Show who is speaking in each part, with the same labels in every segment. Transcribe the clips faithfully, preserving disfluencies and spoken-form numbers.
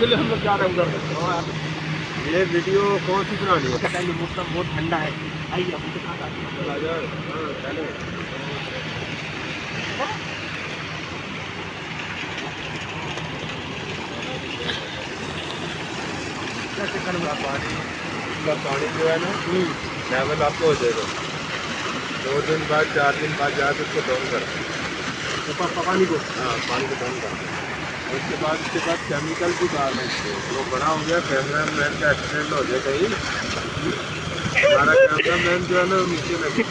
Speaker 1: इसलिए हम लोग जा रहे हैं उधर।
Speaker 2: ये वीडियो कौन सी बनानी है?
Speaker 1: पहले मौसम बहुत ठंडा है, आइए हम दिखाता हूँ।
Speaker 2: कैसे करूँगा? पानी का पानी जो है ना लेवल आपको हो जाएगा। दो दिन बाद चार दिन बाद जाकर उसको डाउन कर
Speaker 1: पानी को,
Speaker 2: हाँ पानी को डाउन कर। उसके बाद उसके बाद केमिकल भी डालना है। वो बड़ा हो गया, कैमरा मैन का एक्सीडेंट हो जाए कहीं, हमारा कैमरा मैन जो है ना नीचे लगे।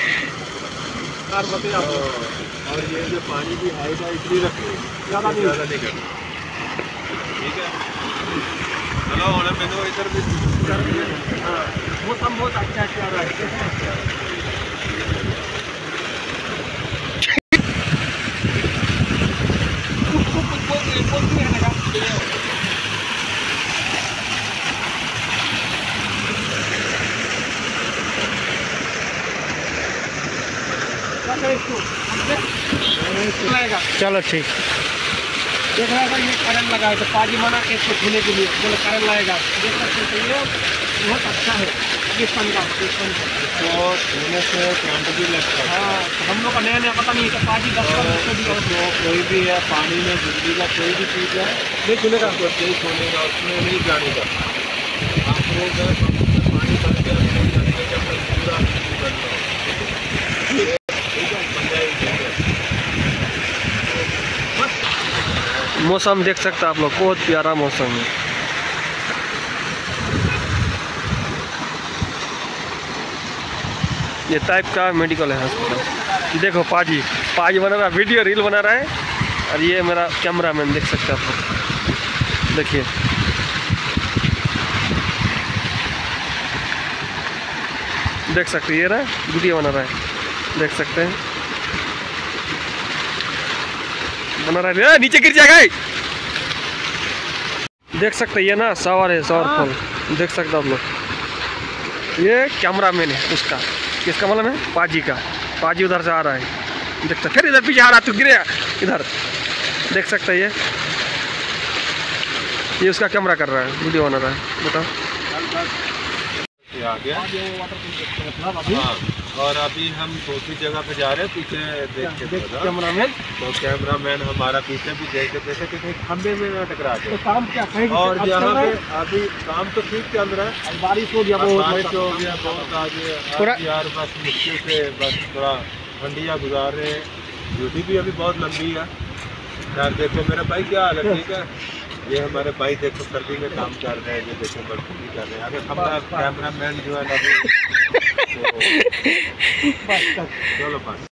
Speaker 2: और ये जो पानी की हाइट है इसलिए रखनी है, ज़्यादा नहीं ज़्यादा नहीं करना, ठीक है। चलो और मैंने इधर भी
Speaker 1: हाँ मौसम बहुत अच्छा अच्छा रहा है।
Speaker 3: चलो ठीक।
Speaker 1: देख रहा था ये करंट लगा है, तो पाजी मना के इसको धोने के लिए बोले करंट लगेगा। देख सकते हैं ये बहुत अच्छा है पाकिस्तान का। पाकिस्तान
Speaker 2: तो धोने से करंट भी लगता है।
Speaker 1: हाँ तो हम लोग का नया नया पता नहीं है कि पाजी दस
Speaker 2: तो कोई भी है पानी में बिजली का कोई भी चीज़ है नहीं खुलेगा, तो कोई खोलेगा उसमें नहीं जाने का। आप लोग पानी भर के पूरा
Speaker 3: मौसम देख सकते हैं आप लोग, बहुत प्यारा मौसम है। ये टाइप का मेडिकल है हॉस्पिटल। देखो पाजी पाजी बना रहा, वीडियो रील बना रहा है। और ये मेरा कैमरामैन देख सकते हैं आप लोग, देखिए देख सकते हैं, ये रहा वीडियो बना रहा है, देख सकते हैं बना रहा है। नीचे गिर जाएगा, देख सकते हैं ये ना सवार है, सवार फॉल देख सकते हैं आप लोग। ये कैमरामैन है उसका, किसका मतलब है? पाजी का। पाजी उधर से आ रहा है, देखता फिर इधर पीछे आ रहा, तू गिरे इधर, देख सकते हैं ये ये उसका कैमरा कर रहा है, वीडियो बना रहा है। बताओ
Speaker 2: आ गया। हाँ और अभी हम दूसरी जगह पे जा रहे हैं, पीछे देख के
Speaker 1: कैमरामैन।
Speaker 2: तो कैमरामैन हमारा पीछे भी देखते देखते कि खंबे में टकरा
Speaker 1: तो
Speaker 2: गया।
Speaker 1: काम क्या कहीं
Speaker 2: और यहाँ पे अभी काम तो ठीक चल रहा है।
Speaker 1: बारिश हो गया,
Speaker 2: बारिश हो गया बहुत। आज यार बस मुश्किल से बस थोड़ा ठंडियाँ गुजार रहे हैं। ड्यूटी भी अभी बहुत लंबी है यार। देखो मेरा भाई क्या हाल है, ठीक है। ये हमारे भाई देखो सर्दी में काम कर रहे हैं, ये देखो मजदूरी कर रहे हैं। अगर हमारा कैमरा मैन जो है ना, तो चलो बस।